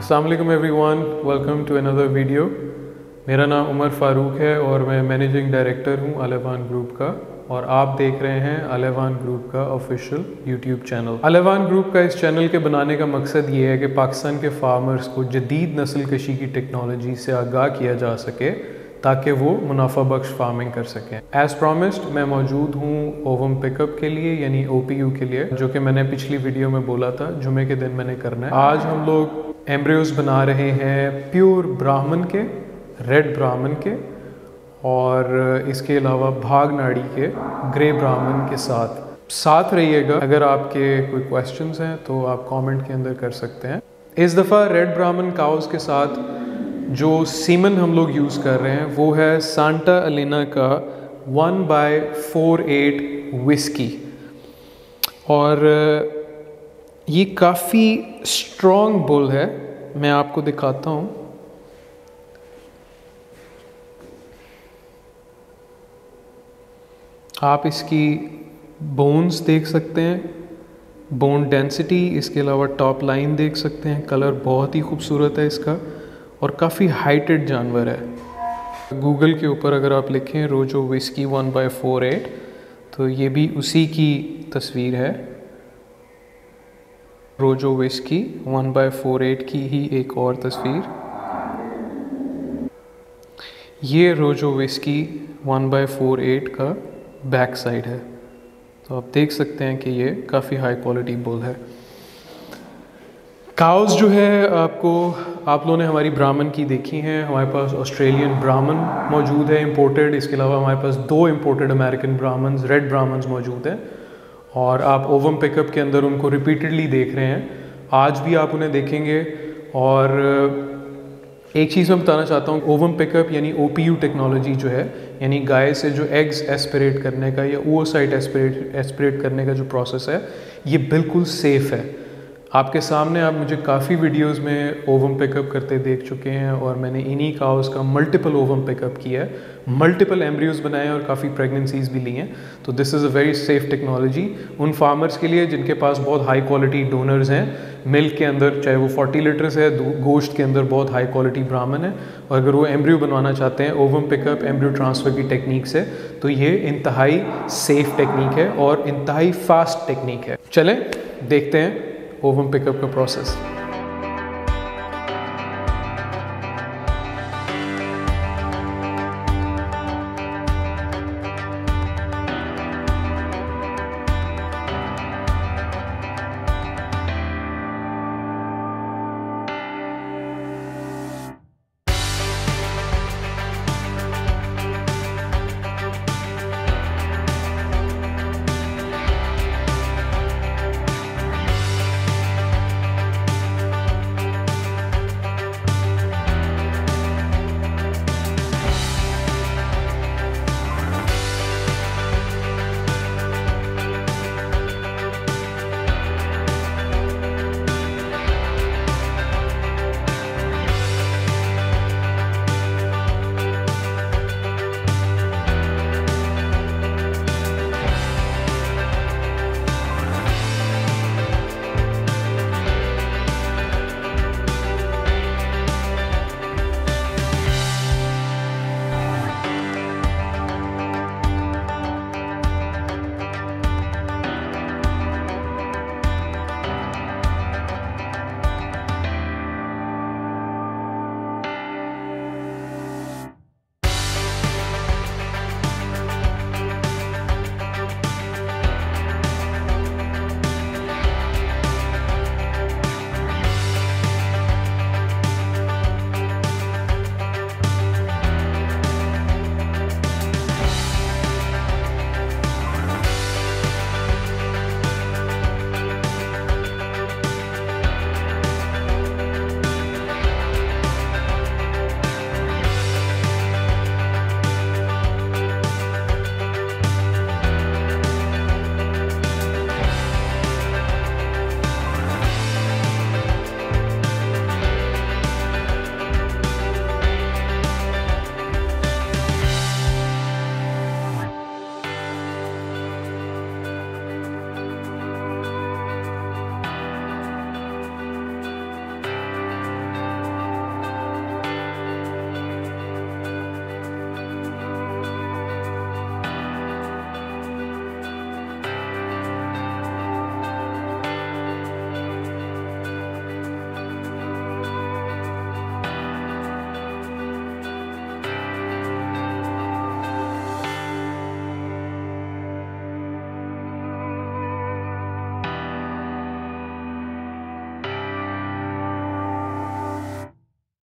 अस्सलाम वालेकुम everyone, welcome to another video. मेरा नाम उमर फ़ारूक है और मैं मैनेजिंग डायरेक्टर हूँ अलेवान ग्रुप का, और आप देख रहे हैं अलेवान ग्रुप का official YouTube channel. Alevan group का इस चैनल के बनाने का मकसद ये है कि पाकिस्तान के फार्मर्स को जदीद नस्ल कशी की टेक्नोलॉजी से आगाह किया जा सके ताकि वो मुनाफा बख्श फार्मिंग कर सकें। एज़ प्रॉमिस्ड मैं मौजूद हूँ ओवम पिकअप के लिए यानी OPU के लिए, जो कि मैंने पिछली वीडियो में बोला था जुमे के दिन मैंने करना है। आज हम लोग एम्ब्रियोज बना रहे हैं प्योर ब्राह्मण के, रेड ब्राह्मण के, और इसके अलावा भाग नाड़ी के ग्रे ब्राह्मण के साथ रहिएगा। अगर आपके कोई क्वेश्चंस हैं तो आप कमेंट के अंदर कर सकते हैं। इस दफ़ा रेड ब्राह्मण काउस के साथ जो सीमन हम लोग यूज़ कर रहे हैं वो है सांता एलेना का 1/48 विस्की, और ये काफ़ी स्ट्रॉन्ग बुल है। मैं आपको दिखाता हूँ। आप इसकी बोन्स देख सकते हैं, बोन डेंसिटी, इसके अलावा टॉप लाइन देख सकते हैं। कलर बहुत ही खूबसूरत है इसका और काफ़ी हाइटेड जानवर है। गूगल के ऊपर अगर आप लिखें रोजो विस्की 1/48 तो ये भी उसी की तस्वीर है। रोजो विस्की 1/48 की ही एक और तस्वीर। ये रोजो विस्की 1/48 का बैक साइड है। तो आप देख सकते हैं कि ये काफ़ी हाई क्वालिटी बुल है। काउस जो है आप लोगों ने हमारी ब्राह्मण की देखी हैं। हमारे पास ऑस्ट्रेलियन ब्राह्मण मौजूद है इंपोर्टेड। इसके अलावा हमारे पास 2 imported American Brahman, red Brahman मौजूद हैं, और आप ओवम पिकअप के अंदर उनको रिपीटेडली देख रहे हैं। आज भी आप उन्हें देखेंगे। और एक चीज़ मैं बताना चाहता हूँ, ओवम पिकअप यानी OPU टेक्नोलॉजी जो है, यानी गाय से जो एग्स एस्पिरेट करने का या oocyte एस्पिरेट करने का जो प्रोसेस है, ये बिल्कुल सेफ़ है। आपके सामने आप मुझे काफ़ी वीडियोस में ओवम पिकअप करते देख चुके हैं, और मैंने इन्हीं काउस का मल्टीपल ओवम पिकअप किया है, मल्टीपल एम्ब्रियोज बनाए हैं और काफ़ी प्रेगनेंसीज भी ली हैं। तो this is a very safe technology उन फार्मर्स के लिए जिनके पास बहुत हाई क्वालिटी डोनर्स हैं मिल्क के अंदर, चाहे वो 40 लीटर्स है, गोश्त के अंदर बहुत हाई क्वालिटी ब्राह्मण है, और अगर वो एम्ब्रियो बनवाना चाहते हैं ओवम पिकअप एम्ब्रियो ट्रांसफ़र की टेक्निक से, तो ये इंतहाई सेफ टेक्निक है और इंतहाई फास्ट टेक्निक है। चलें देखते हैं ओवम पिकअप का प्रोसेस।